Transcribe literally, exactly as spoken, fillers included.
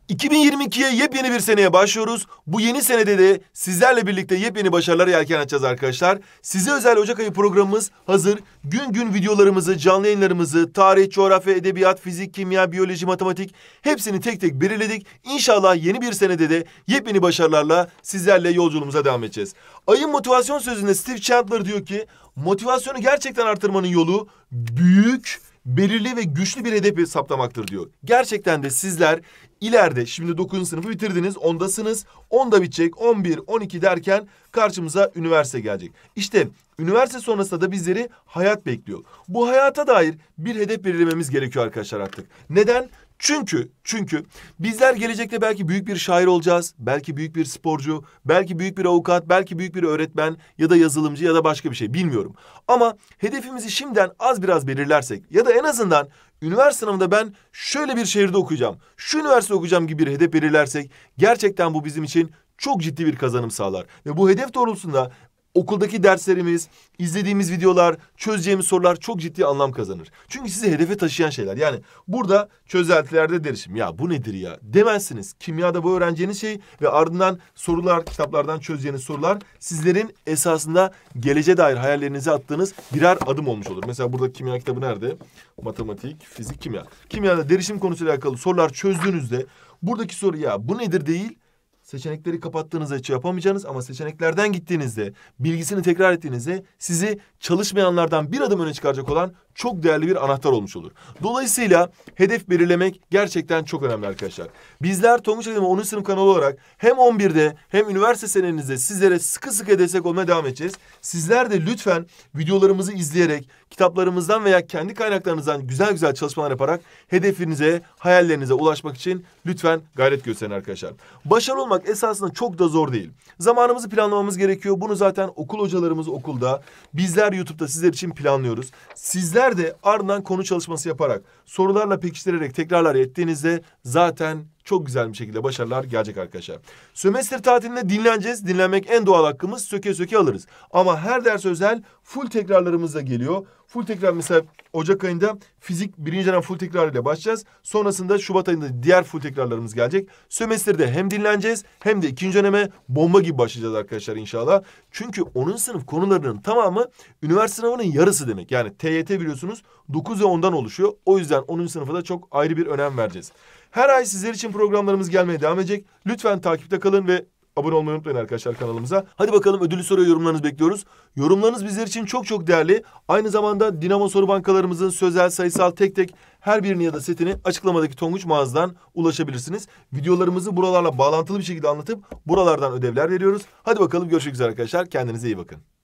iki bin yirmi ikiye yepyeni bir seneye başlıyoruz. Bu yeni senede de sizlerle birlikte yepyeni başarılara yelken açacağız arkadaşlar. Size özel Ocak ayı programımız hazır. Gün gün videolarımızı, canlı yayınlarımızı, tarih, coğrafya, edebiyat, fizik, kimya, biyoloji, matematik hepsini tek tek belirledik. İnşallah yeni bir senede de yepyeni başarılarla sizlerle yolculuğumuza devam edeceğiz. Ayın motivasyon sözünde Steve Chandler diyor ki, motivasyonu gerçekten artırmanın yolu büyük, belirli ve güçlü bir hedef saptamaktır diyor. Gerçekten de sizler ileride, şimdi dokuzuncu sınıfı bitirdiniz, ondasınız, onda bitecek, on bir, on iki derken karşımıza üniversite gelecek. İşte üniversite sonrasında da bizleri hayat bekliyor. Bu hayata dair bir hedef belirlememiz gerekiyor arkadaşlar artık. Neden? Çünkü, çünkü bizler gelecekte belki büyük bir şair olacağız, belki büyük bir sporcu, belki büyük bir avukat, belki büyük bir öğretmen ya da yazılımcı ya da başka bir şey bilmiyorum. Ama hedefimizi şimdiden az biraz belirlersek ya da en azından üniversite sınavında ben şöyle bir şehirde okuyacağım, şu üniversite okuyacağım gibi bir hedef belirlersek gerçekten bu bizim için çok ciddi bir kazanım sağlar. Ve bu hedef doğrultusunda okuldaki derslerimiz, izlediğimiz videolar, çözeceğimiz sorular çok ciddi anlam kazanır. Çünkü sizi hedefe taşıyan şeyler. Yani burada çözeltilerde derişim. Ya bu nedir ya? Demezsiniz. Kimyada bu öğreneceğiniz şey ve ardından sorular, kitaplardan çözeceğiniz sorular sizlerin esasında geleceğe dair hayallerinize attığınız birer adım olmuş olur. Mesela burada kimya kitabı nerede? Matematik, fizik, kimya. Kimyada derişim konusuyla alakalı sorular çözdüğünüzde buradaki soru ya bu nedir değil. Seçenekleri kapattığınızda hiç yapamayacağınız ama seçeneklerden gittiğinizde, bilgisini tekrar ettiğinizde sizi çalışmayanlardan bir adım öne çıkaracak olan çok değerli bir anahtar olmuş olur. Dolayısıyla hedef belirlemek gerçekten çok önemli arkadaşlar. Bizler Tonguç Akademi onuncu sınıf kanalı olarak hem on birde hem üniversite senenizde sizlere sıkı sıkı destek olmaya devam edeceğiz. Sizler de lütfen videolarımızı izleyerek, kitaplarımızdan veya kendi kaynaklarınızdan güzel güzel çalışmalar yaparak hedefinize, hayallerinize ulaşmak için lütfen gayret gösterin arkadaşlar. Başarılı olmak esasında çok da zor değil. Zamanımızı planlamamız gerekiyor. Bunu zaten okul hocalarımız okulda, bizler YouTube'da sizler için planlıyoruz. Sizler de ardından konu çalışması yaparak, sorularla pekiştirerek tekrarlar ettiğinizde zaten çok güzel bir şekilde başarılar gelecek arkadaşlar. Sömestr tatilinde dinleneceğiz. Dinlenmek en doğal hakkımız. Söke söke alırız. Ama her ders özel full tekrarlarımız da geliyor. Full tekrar mesela Ocak ayında fizik birinci dönem full tekrar ile başlayacağız. Sonrasında Şubat ayında diğer full tekrarlarımız gelecek. Sömestrde hem dinleneceğiz hem de ikinci döneme bomba gibi başlayacağız arkadaşlar inşallah. Çünkü onuncu sınıf konularının tamamı üniversite sınavının yarısı demek. Yani T Y T biliyorsunuz dokuz ve ondan oluşuyor. O yüzden onuncu sınıfa da çok ayrı bir önem vereceğiz. Her ay sizler için programlarımız gelmeye devam edecek. Lütfen takipte kalın ve abone olmayı unutmayın arkadaşlar kanalımıza. Hadi bakalım ödüllü soruya yorumlarınızı bekliyoruz. Yorumlarınız bizler için çok çok değerli. Aynı zamanda Dinamo soru bankalarımızın sözel, sayısal tek tek her birini ya da setini açıklamadaki Tonguç mağazadan ulaşabilirsiniz. Videolarımızı buralarla bağlantılı bir şekilde anlatıp buralardan ödevler veriyoruz. Hadi bakalım görüşmek üzere arkadaşlar. Kendinize iyi bakın.